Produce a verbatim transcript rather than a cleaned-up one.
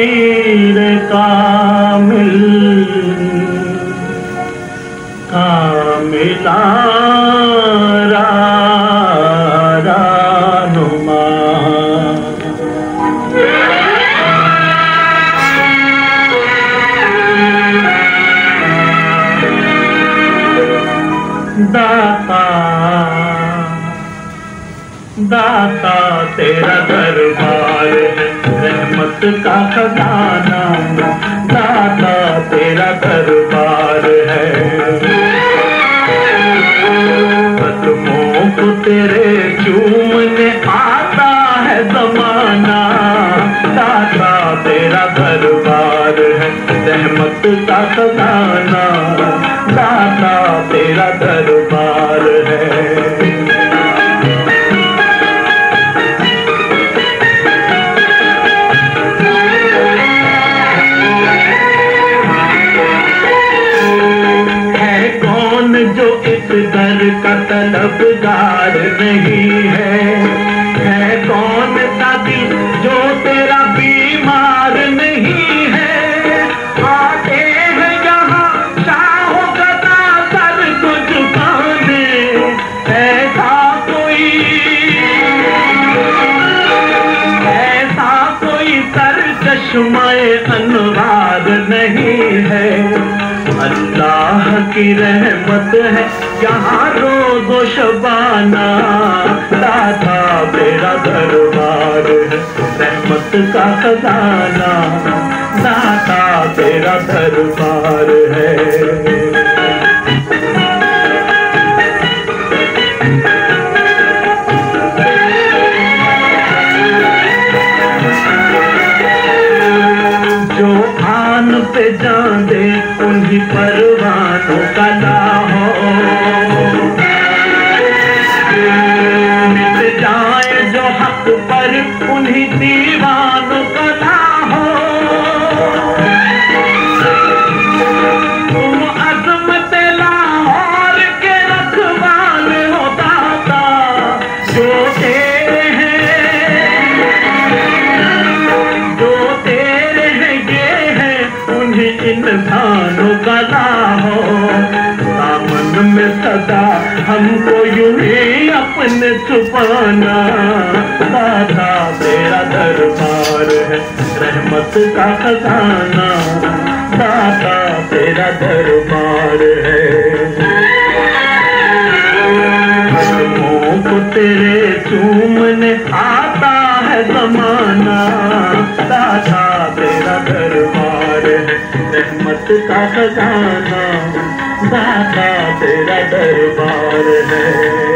पीर कामिल कामिला रानुमा। दाता दाता तेरा दरबार है, रहमत का खजाना। दाता तेरा दरबार है, कदमों को तेरे चूमने आता है ज़माना। दाता तेरा दरबार है, रहमत का खजाना। दाता तेरा दरबार है। जो इस दर का तलबगार नहीं है, है कौन सा दिल जो तेरा बीमार नहीं है। आते हैं यहाँ चाहो गदा सर को झुकाने, ऐसा कोई ऐसा कोई सर चश्माए अनवार नहीं है। अल्लाह की रहमत है यहाँ रोज़ो शबाना। दाता तेरा दरबार है, रहमत का खजाना। दाता तेरा दरबार है। पे जान दे उन्हीं परवानों का लाहो, मिट जाए जो हक पर उन्हीं दीवानों का लाहो। तुम अज़मत लाहौर के रखवाल हो दाता, जो तेरे हैं जो तेरे हैं ये हैं उन्हीं इंसानों का लाहो। दामन में सदा हमको यूं ही अपने छुपाना। दाता तेरा दरबार है, रहमत का खजाना। दाता तेरा दरबार है, कदमों को तेरे चूमने आता है ज़माना। दाता तेरा दरबार है, रहमत का खजाना। दाता तेरा दरबार है।